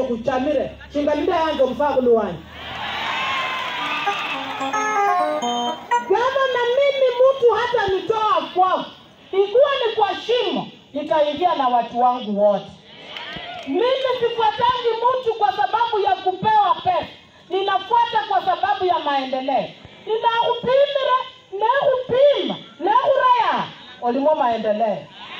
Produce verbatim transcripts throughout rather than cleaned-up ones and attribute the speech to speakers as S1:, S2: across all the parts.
S1: kuchamire chingalinda yango mfagulu wani gavana mimi mtu hata nitoa kwao ikuwa ni kwa shimo nitaingia na watu wangu wote. Mimi sifuatangi mtu kwa sababu ya kupewa pesa, ninafuata kwa sababu ya maendeleo. Ninahupimira nehupima nehuraya olimo maendeleo.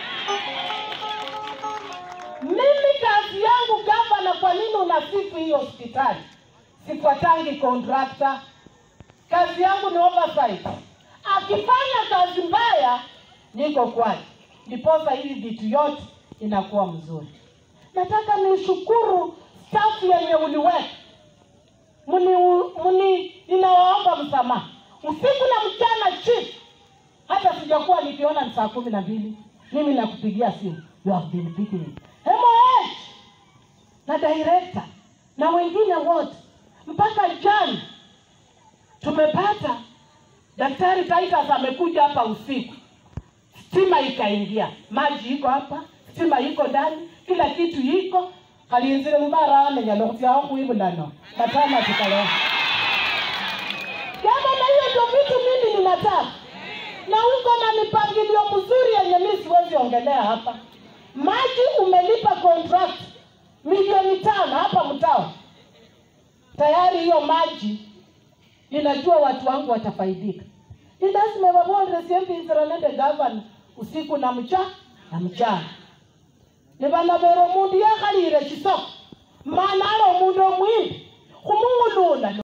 S1: Mimi kazi yangu gavana, kwa nini unasifu hii hospitali? Sifuatangi contractor. Kazi yangu ni oversight. Akifanya kazi mbaya niko kwake, ndiposa hivi vitu yote inakuwa mzuri. Nataka nishukuru staff yenye uliweka. Muni muni ninawaomba msamaha. Usiku na mchana chief, hata sijakuwa nikiona ni saa kumi na mbili. Mimi nakupigia simu. You have been picking. M O H na director na wengine wote mpaka jana tumepata Daktari Titus amekuja hapa usiku. Stima ikaingia. Maji iko hapa, stima iko ndani, kila kitu iko. Kalinzile mbara ane nyalokutia huku hivu nano. Matama tukaleo. Kama na hiyo ndio vitu mimi ninataka. Na uko na mipangilio mzuri yenye mimi siwezi ongelea hapa. Maji umelipa contract milioni tano hapa mtao. Tayari hiyo maji ninajua watu wangu watafaidika. Ni lazima wabone resiembi inziralende governor usiku na mchana na mchana. Nibana bero mundi ya khalire chisoko. Manalo mundo mwimbi. Kumungulula.